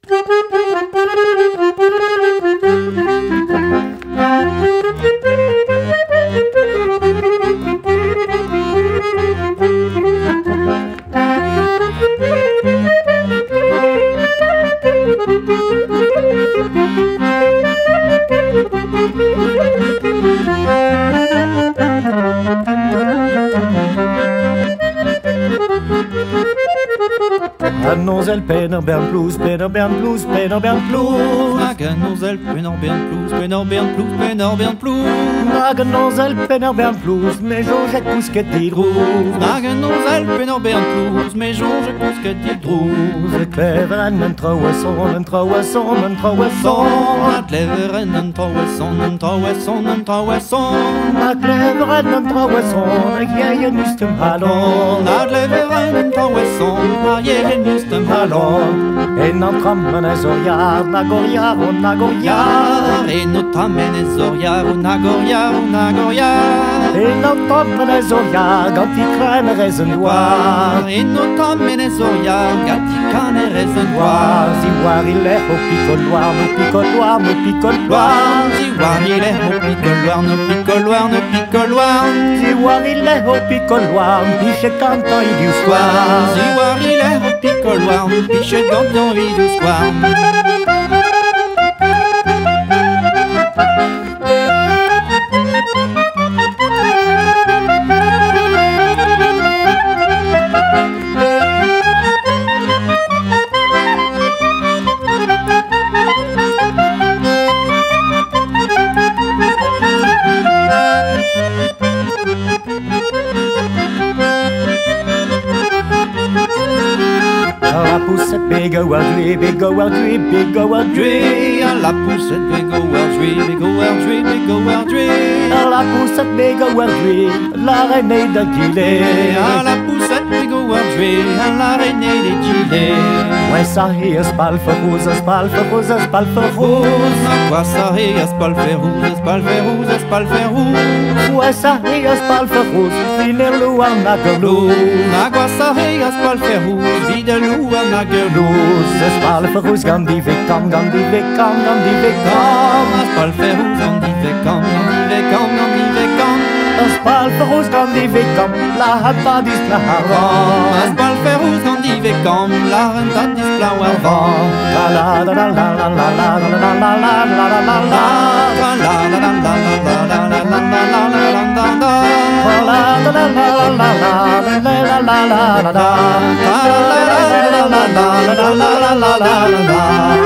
Gannozel penner Bernd Blues, penner Bernd Blues, penner Bernd Blues. Gannozel penner Bernd Blues, penner Bernd Blues, penner Bernd Blues. Gannozel penner Bernd Blues, mais Georges Cousquet drous. Gannozel penner Bernd Blues, mais Georges Cousquet drous. Cleveren en trouwesson, en trouwesson, en trouwesson. Cleveren en trouwesson, en trouwesson, en trouwesson. Cleveren en trouwesson, jij nust hem hallon. Cleveren en trouwesson, jij nust hem hallon. En dan trammen is orjaar, nagorjaar, o nagorjaar. En dan trammen is orjaar, o nagorjaar, o nagorjaar. En dan trammen is orjaar, gant die kleine rezendoir. En dan trammen is orjaar, gant die kleine rezendoir. Zivoir il est au picoloir, no picoloir, no picoloir. Zivoir il est au picoloir, no picoloir, no picoloir. Zivoir il est au picoloir, piche cantant il du soir. Zivoir il est au picoloir, piche cantant il du soir. La poussette big overdue, big overdue, big overdue. La poussette big overdue, big overdue, big overdue. La poussette big overdue, la reine de Gilets. La poussette big overdue, la reine de Gilets. Ouais, ça y est, spalferouse, spalferouse, spalferouse. Quoi ça y est, spalferouse, spalferouse, spalferouse. Ouais, ça y est, spalferouse, viner louar nagerlouse. Quoi ça y est, spalferouse, viner louar nagerlouse. Spalferouse, gandhi vekam, gandhi vekam, gandhi vekam. Spalferouse, gandhi vekam, gandhi vekam, gandhi vekam. Spalferouse, gandhi vekam, la hatadis la haram. Spalferouse, gandhi vekam, la hatadis la haram. La la la la la la la la la la la la la la la. La la la la la la la la la la la la la. La la la la la la la la la la la la. La la la la la la la la la la la.